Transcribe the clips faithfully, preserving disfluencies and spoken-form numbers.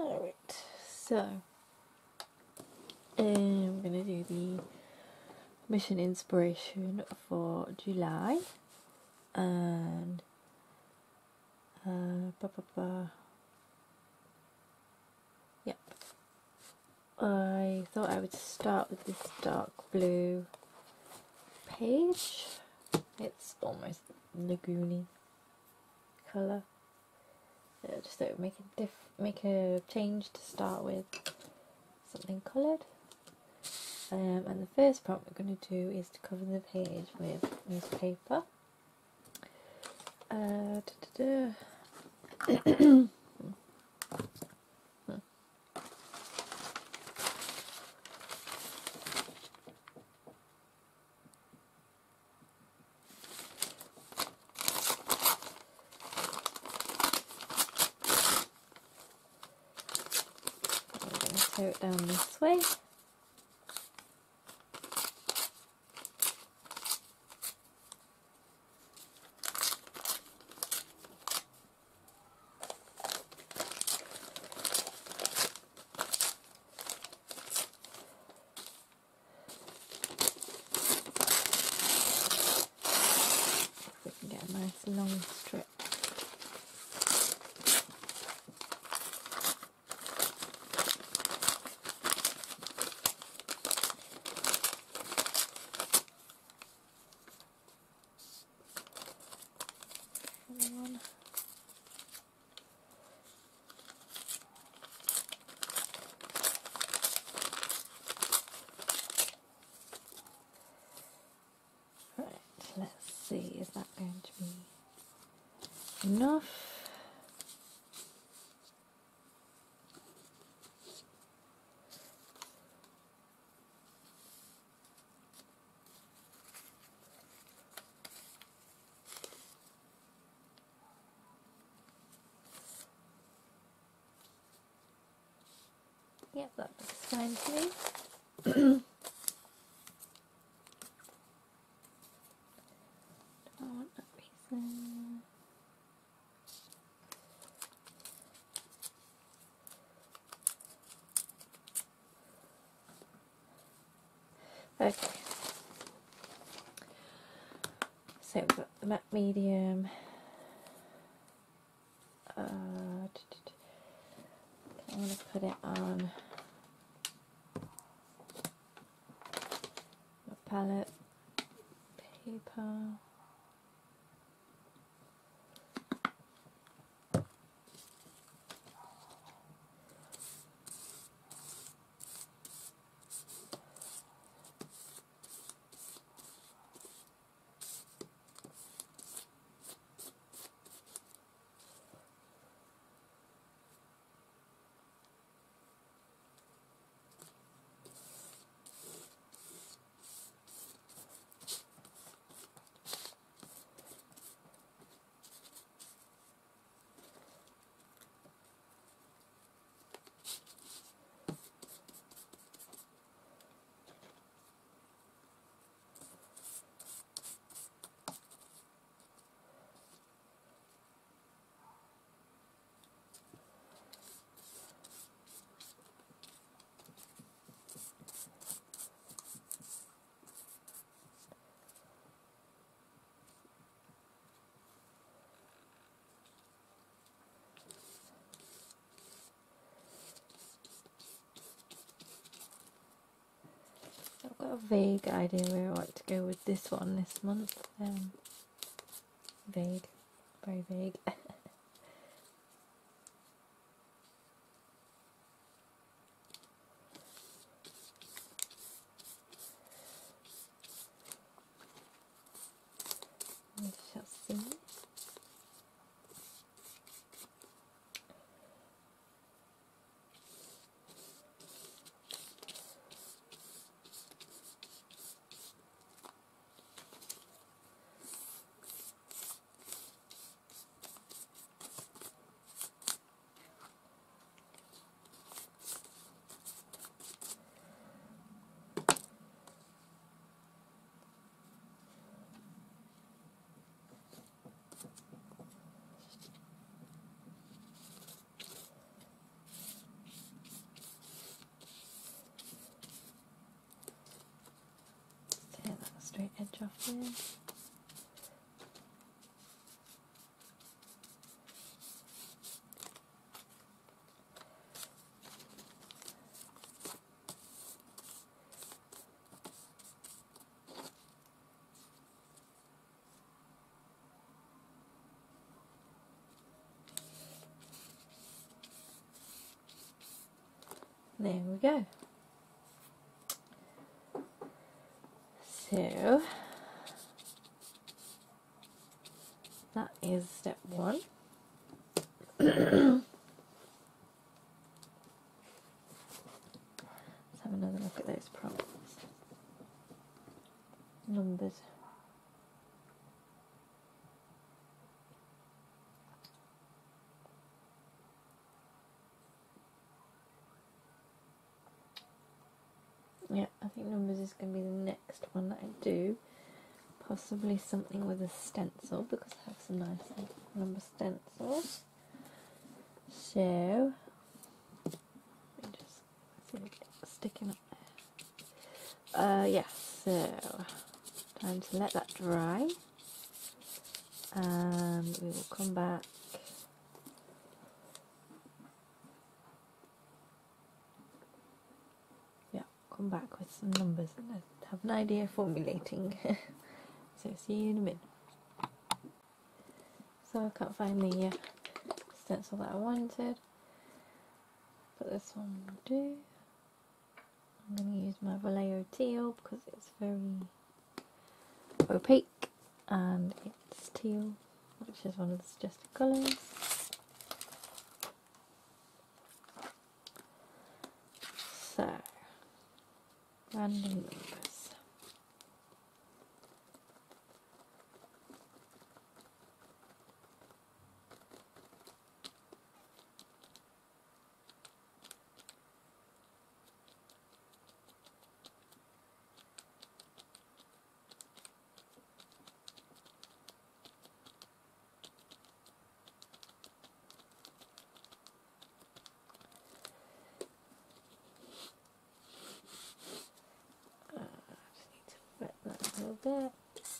Alright, so um, I'm going to do the mission inspiration for July, and uh, bah, bah, bah. Yep, I thought I would start with this dark blue page. It's almost lagoony colour. So just thought it would make a diff make a change to start with, something coloured. Um, and the first prompt we're going to do is to cover the page with newspaper. Uh, da, da, da. I'm going to sew it down this way. We can get a nice long strip. One. Right, let's see, is that going to be enough? Yep, that looks fine to me. I want that piece there. Okay, so we've got the matte medium. Uh, I want to put it on my palette paper. I've got a vague idea where I want to go with this one this month. Um, vague, very vague. We shall see. off here. There we go. So that is step one. Let's have another look at those prompts. Numbers. Yeah, I think numbers is going to be the next one that I do. Possibly something with a stencil, because I have some nice number stencils. So, let me just see if it's sticking up there. Uh, yeah, so, time to let that dry. And we will come back. Yeah, come back with some numbers and I have an idea of formulating. So see you in a minute. So I can't find the uh, stencil that I wanted, but this one will do. I'm going to use my Vallejo teal because it's very opaque and it's teal, which is one of the suggested colours. So, random numbers. A little bit.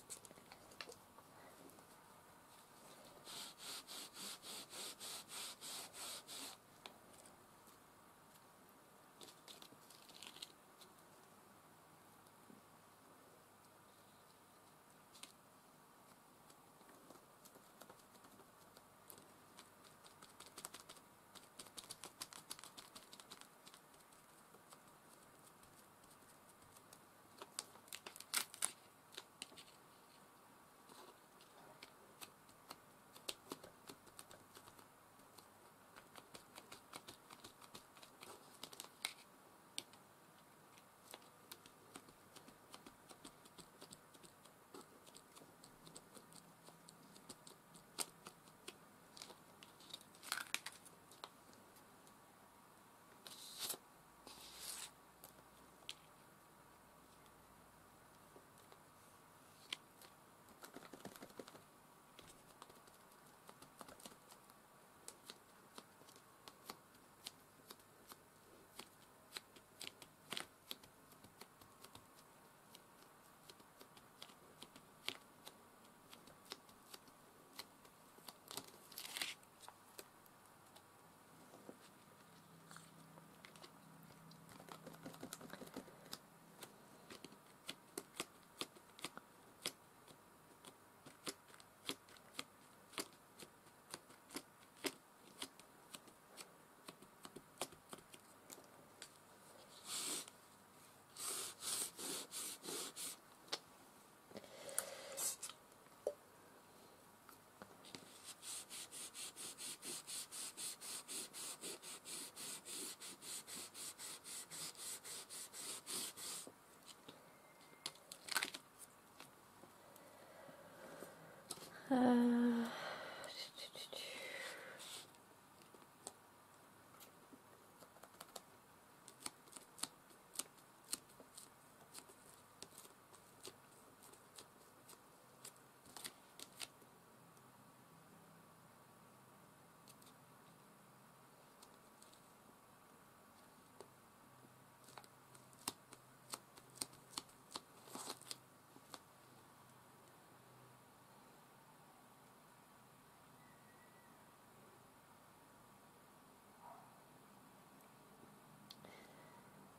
Uh,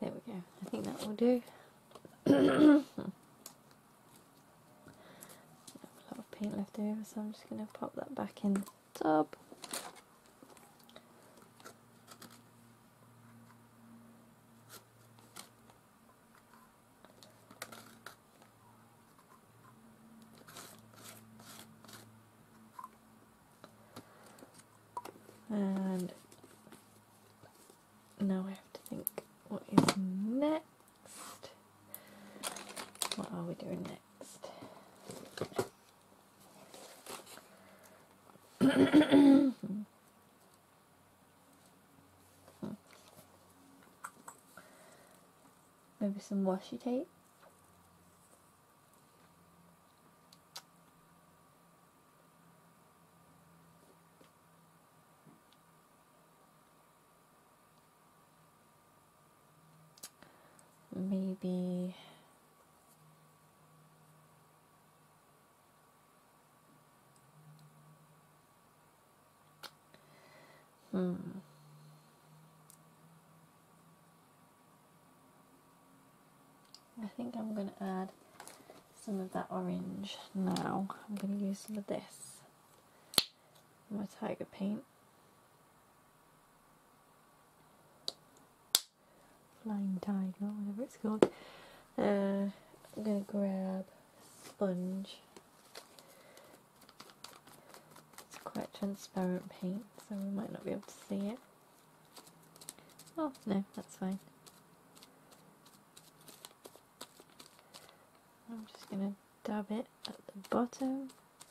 There we go. I think that will do. A lot of paint left over, so I'm just going to pop that back in the tub. And now I have to think, what is next? What are we doing next? Maybe some washi tape. Maybe hmm I think I'm going to add some of that orange now. I'm going to use some of this, my tiger paint. Flying tiger, whatever it's called. Uh, I'm going to grab a sponge. It's quite transparent paint, so we might not be able to see it. Oh, no, that's fine. I'm just going to dab it at the bottom.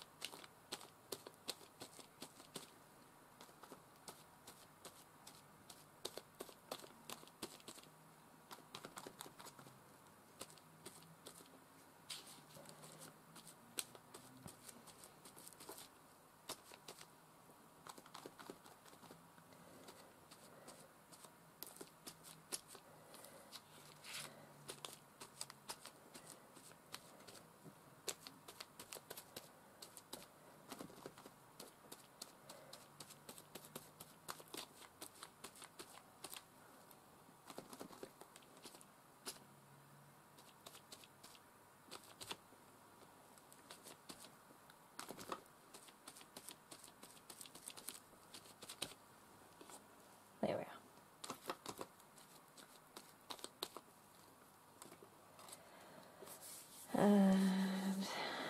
There we are. And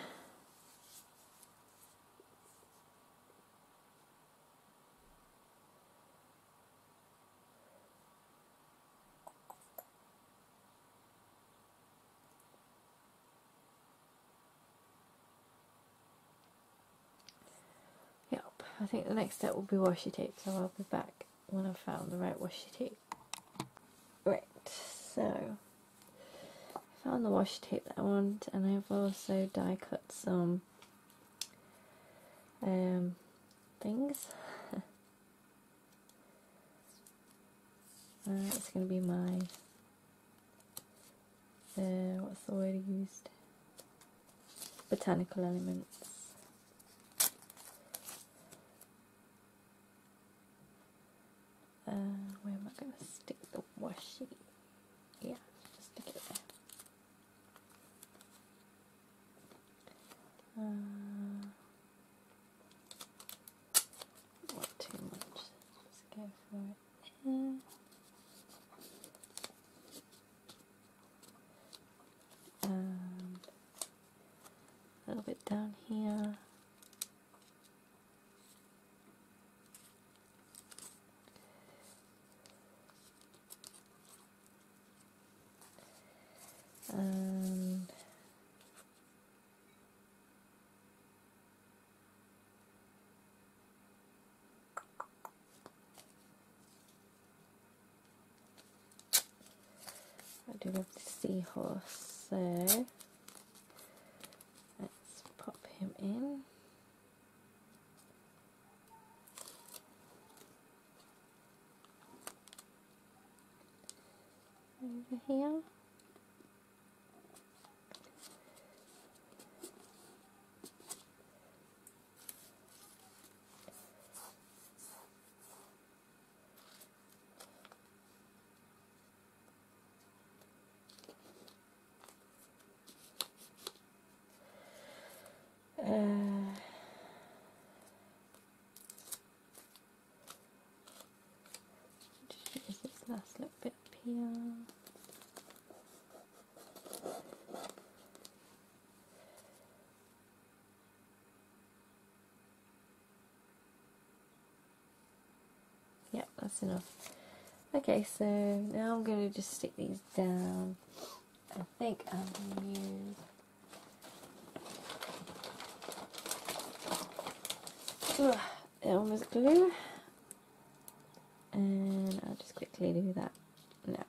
yep, I think the next step will be washi tape, so I'll be back when I've found the right washi tape. Right, so I found the washi tape that I want, and I've also die cut some um, things. uh, it's going to be my, uh, what's the word I used? Botanical elements. Uh, where am I going to stick the washi? Yeah, just stick it there. Uh, not too much, just go for it here. And a little bit down here. And I do love the seahorse, so let's pop him in. Over here. here. Yep, that's enough. Okay, so now I'm going to just stick these down. I think I'm going to use uh, Elmer's glue, and I'll just quickly do that now.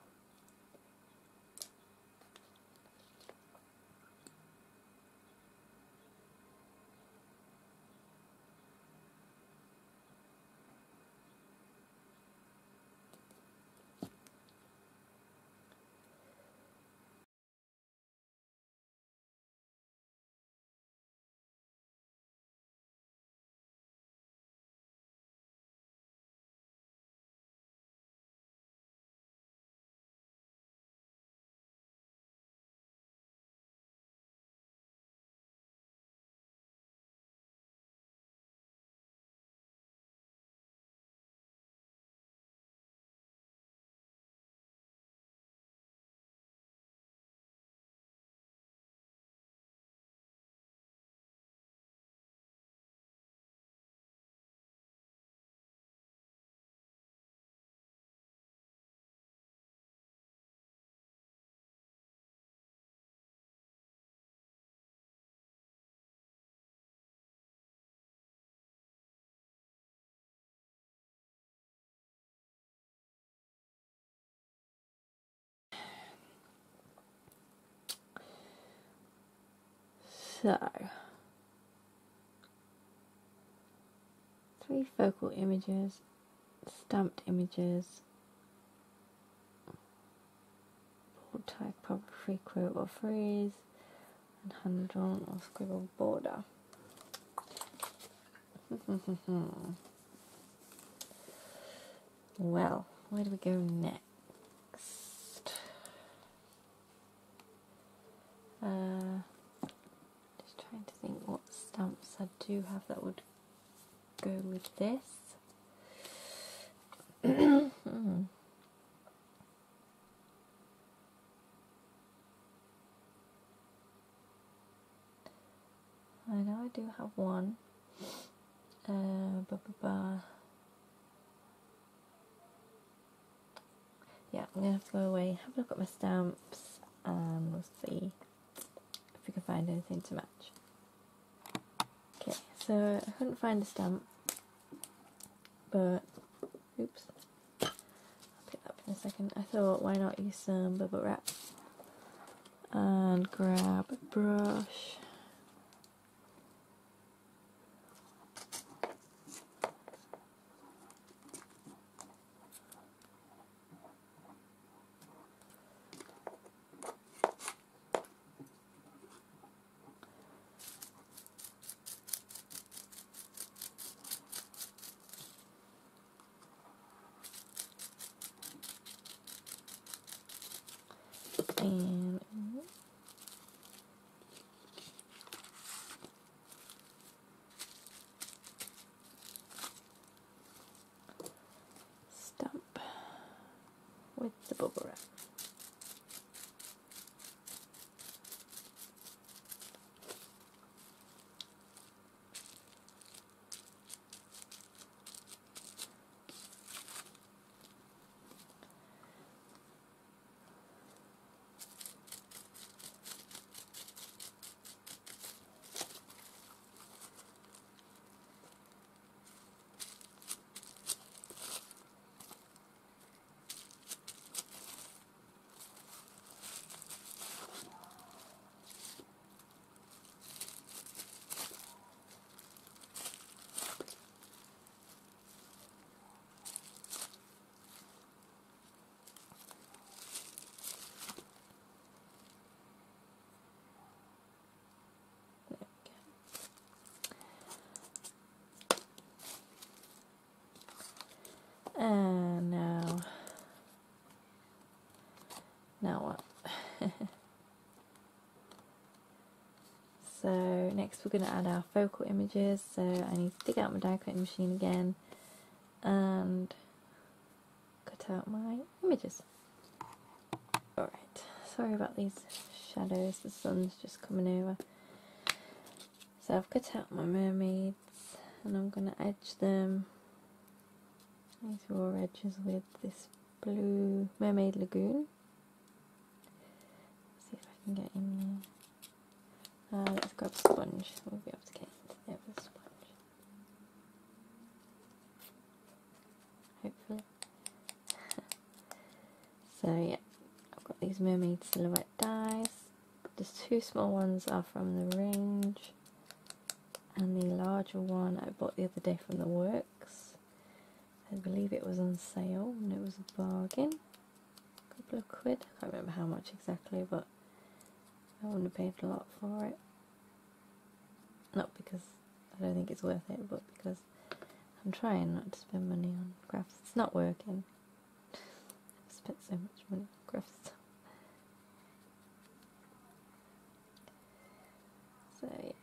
So, three focal images, stamped images, bold type, proper free quote or phrase, and hand drawn or scribbled border. Well, where do we go next? Uh, just trying to think what stamps I do have that would go with this. hmm. I know I do have one. Uh, ba -ba -ba. Yeah, I'm going to have to go away, have a look at my stamps, and we'll see if we can find anything to match. Okay, so I couldn't find a stamp, but, oops, I'll pick that up in a second. I thought, why not use some bubble wrap and grab a brush. And stamp with the bubble wrap. And now, now what? So next we're going to add our focal images, so I need to dig out my die cutting machine again and cut out my images. sorry about these shadows, the sun's just coming over. So I've cut out my mermaids and I'm going to edge them, these raw edges, with this blue Mermaid Lagoon. Let's see if I can get in there. Uh, let's grab a sponge, we'll be able to get into there with a sponge. Hopefully. So yeah, I've got these mermaid silhouette dies. The two small ones are from the range, and the larger one I bought the other day from the Works. I believe it was on sale and it was a bargain. A couple of quid, I can't remember how much exactly, but I wouldn't have paid a lot for it. Not because I don't think it's worth it, but because I'm trying not to spend money on crafts. It's not working. I've spent so much money on crafts. So yeah.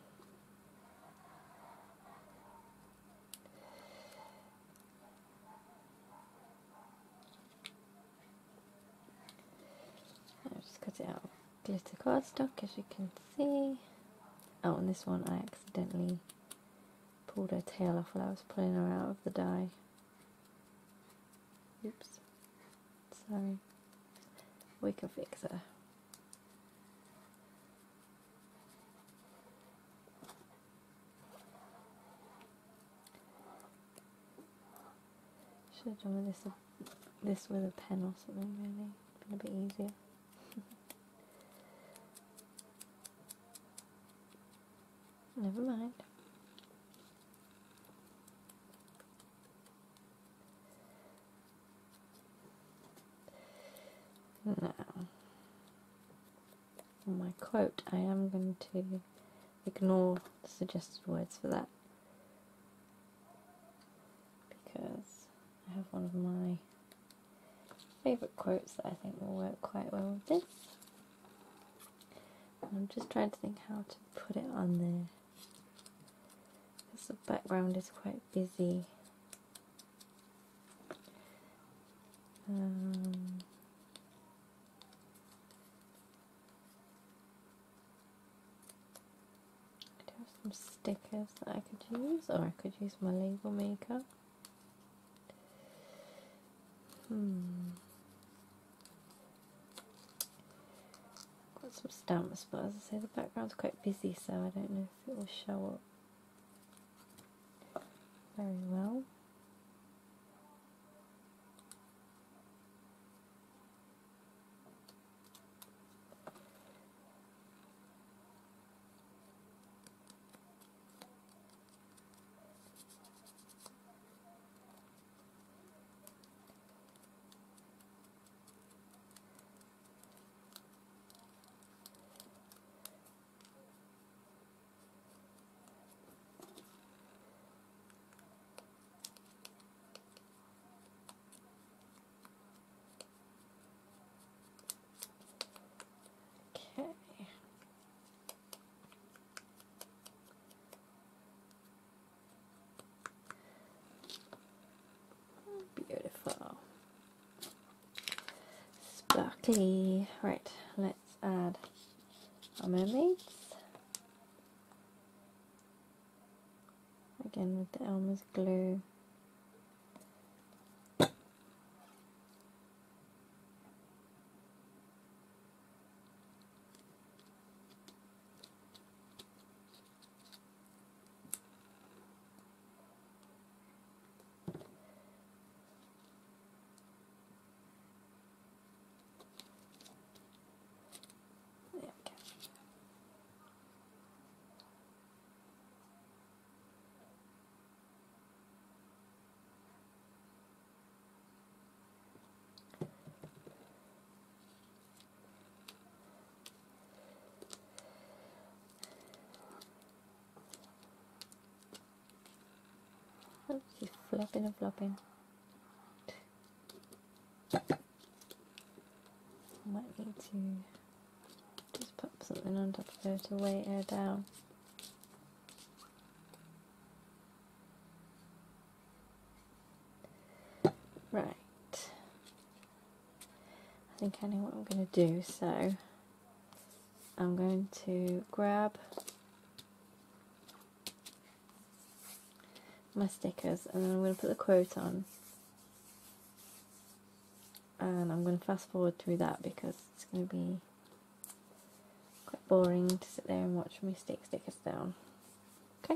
I'll just cut it out of glitter cardstock, as you can see. Oh, and this one I accidentally pulled her tail off while I was pulling her out of the die. Oops. Sorry. We can fix her. Should have done with this, this with a pen or something, really. Been a bit easier. Never mind. Now, on my quote, I am going to ignore the suggested words for that, because I have one of my favourite quotes that I think will work quite well with this. I'm just trying to think how to put it on there, because the background is quite busy. Um, I do have some stickers that I could use, or I could use my label maker. Hmm. Got some stamps, but as I say, the background's quite busy, so I don't know if it will show up very well. Okay. Beautiful. Sparkly. Right, let's add our mermaids. Again with the Elmer's glue. Oh, she's flopping and flopping. Might need to just put something on top of her to weigh her down. Right. I think I know what I'm going to do, so I'm going to grab my stickers and then I'm going to put the quote on, and I'm going to fast forward through that because it's going to be quite boring to sit there and watch me stick stickers down. Okay.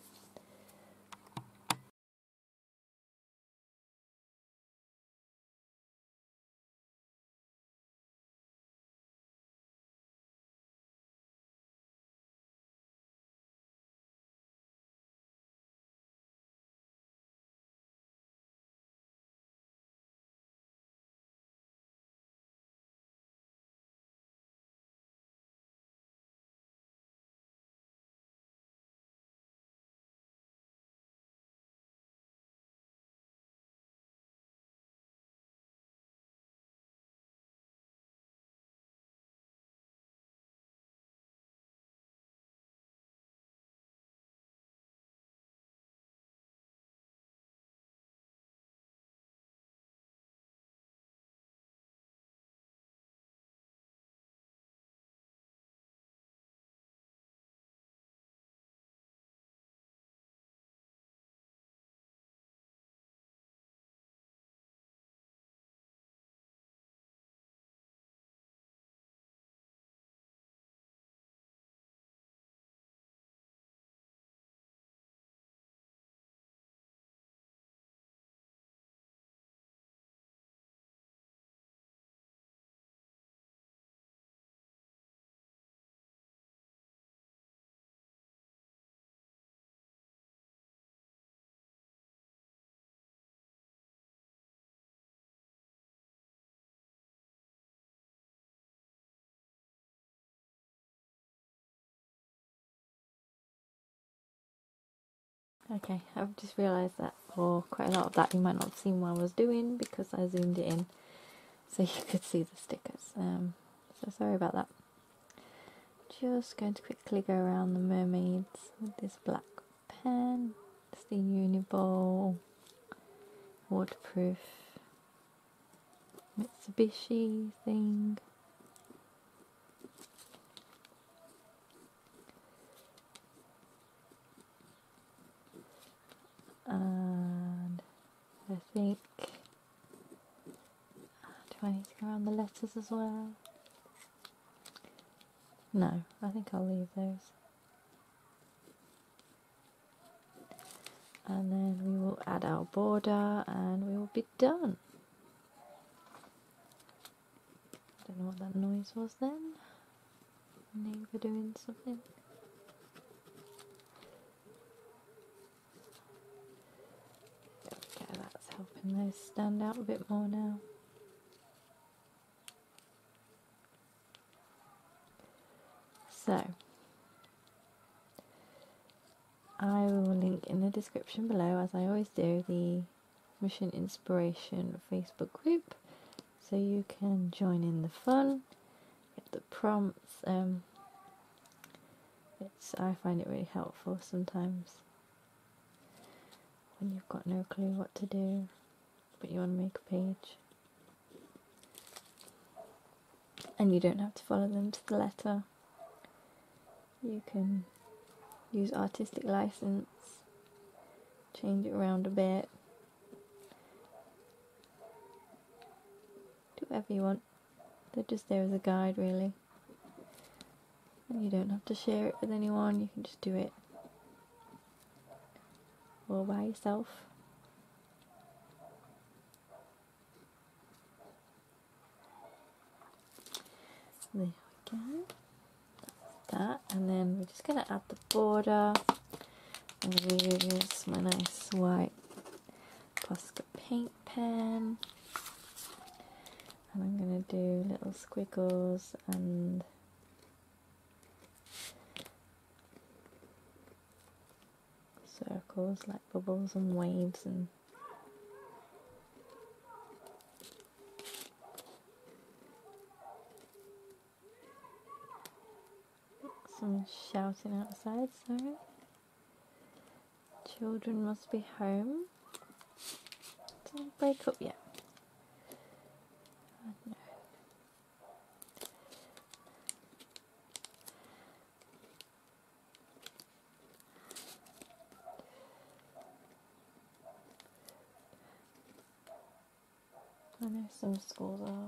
Okay, I've just realised that for quite a lot of that you might not have seen what I was doing because I zoomed it in so you could see the stickers. Um, so sorry about that. Just going to quickly go around the mermaids with this black pen. It's the Uniball waterproof Mitsubishi thing. And I think, do I need to go around the letters as well? No, I think I'll leave those. And then we will add our border and we will be done. I don't know what that noise was then. Neighbour doing something. There we go, that's helping those stand out a bit more now. So, I will link in the description below, as I always do, the Mission Inspiration Facebook group, so you can join in the fun, get the prompts. Um, it's I find it really helpful sometimes when you've got no clue what to do, but you want to make a page. And you don't have to follow them to the letter. You can use artistic license, change it around a bit, do whatever you want. They're just there as a guide, really. And you don't have to share it with anyone, you can just do it all by yourself. There we go. That, and then we're just going to add the border. I'm going to use my nice white Posca paint pen, and I'm going to do little squiggles and circles like bubbles and waves and some shouting outside, sorry. Children must be home. Didn't break up yet. I don't know. I know some schools are.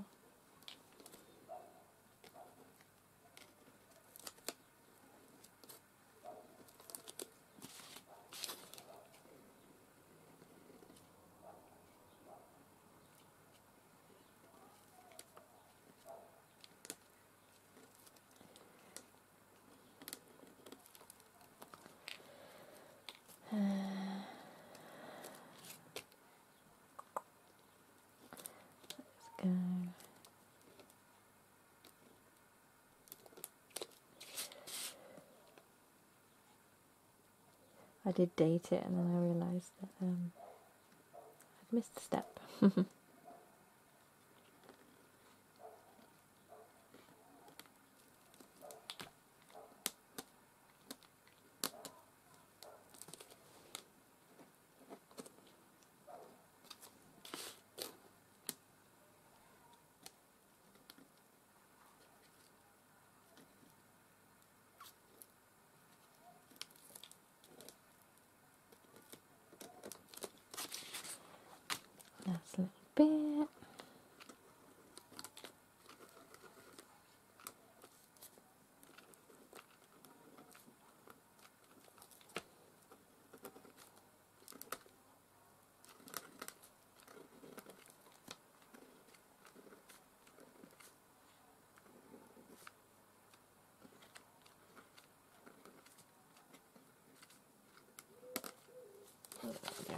Go. I did date it and then I realised that um, I'd missed a step. Last little bit. Yeah.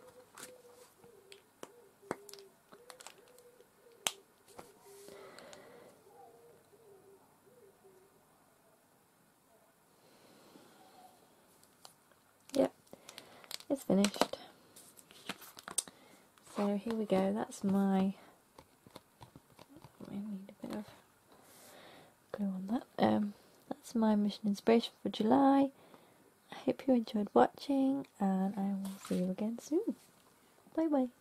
Yep, it's finished. So here we go. That's my. I need a bit of glue on that. Um, that's my mission inspiration for July. I hope you enjoyed watching, and I will see you again soon. Bye bye.